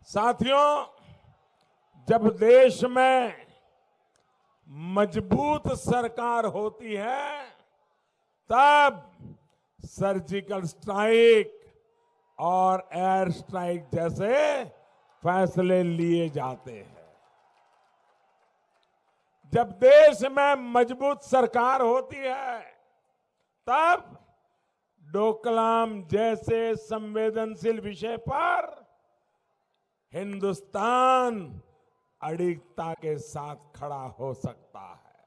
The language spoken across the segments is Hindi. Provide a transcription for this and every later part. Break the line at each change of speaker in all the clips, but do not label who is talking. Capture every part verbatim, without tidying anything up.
साथियों, जब देश में मजबूत सरकार होती है तब सर्जिकल स्ट्राइक और एयर स्ट्राइक जैसे फैसले लिए जाते हैं। जब देश में मजबूत सरकार होती है तब डोकलाम जैसे संवेदनशील विषय पर हिंदुस्तान अडिगता के साथ खड़ा हो सकता है।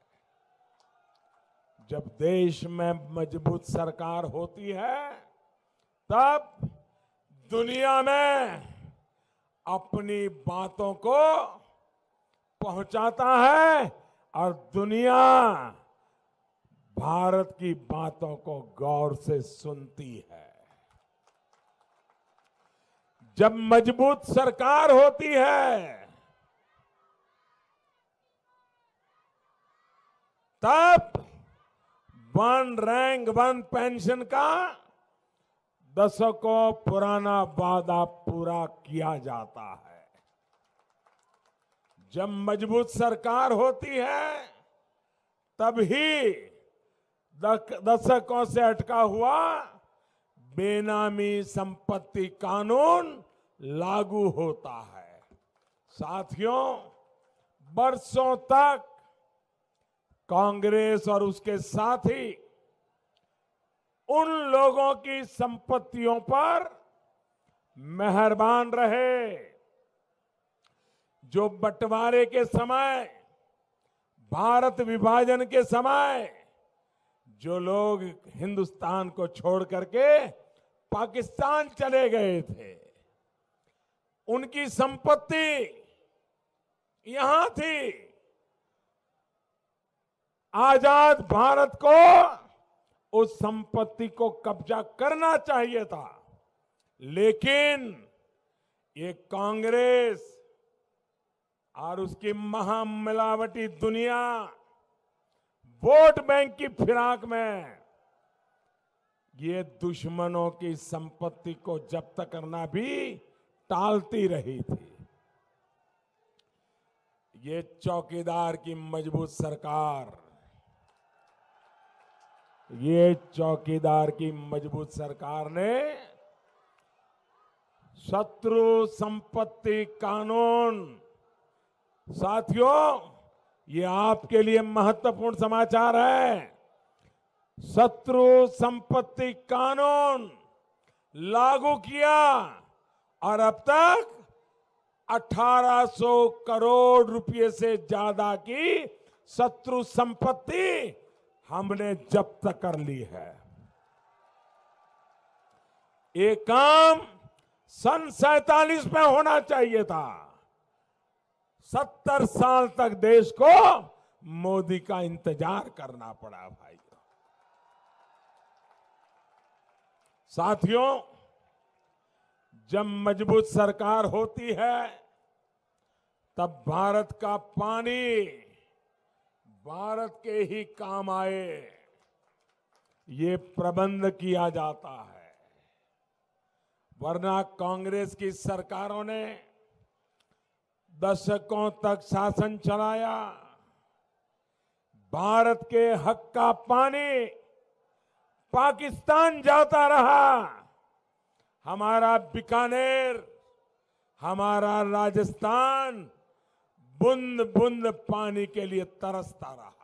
जब देश में मजबूत सरकार होती है तब दुनिया में अपनी बातों को पहुंचाता है और दुनिया भारत की बातों को गौर से सुनती है। जब मजबूत सरकार होती है तब वन रैंक वन पेंशन का दशकों पुराना वादा पूरा किया जाता है। जब मजबूत सरकार होती है तभी दशकों से अटका हुआ बेनामी संपत्ति कानून लागू होता है। साथियों, बरसों तक कांग्रेस और उसके साथी उन लोगों की संपत्तियों पर मेहरबान रहे जो बंटवारे के समय, भारत विभाजन के समय जो लोग हिंदुस्तान को छोड़ करके पाकिस्तान चले गए थे, उनकी संपत्ति यहां थी। आजाद भारत को उस संपत्ति को कब्जा करना चाहिए था, लेकिन ये कांग्रेस और उसकी महामिलावटी दुनिया वोट बैंक की फिराक में ये दुश्मनों की संपत्ति को जब्त करना भी टालती रही थी। ये चौकीदार की मजबूत सरकार, ये चौकीदार की मजबूत सरकार ने शत्रु संपत्ति कानून, साथियों ये आपके लिए महत्वपूर्ण समाचार है, शत्रु संपत्ति कानून लागू किया और अब तक अठारह सौ करोड़ रुपए से ज्यादा की शत्रु संपत्ति हमने जब्त कर ली है। ये काम सन सैतालीस में होना चाहिए था। सत्तर साल तक देश को मोदी का इंतजार करना पड़ा भाइयों। साथियों, जब मजबूत सरकार होती है तब भारत का पानी भारत के ही काम आए, ये प्रबंध किया जाता है। वरना कांग्रेस की सरकारों ने दशकों तक शासन चलाया, भारत के हक का पानी पाकिस्तान जाता रहा, हमारा बीकानेर, हमारा राजस्थान बूंद बूंद पानी के लिए तरसता रहा।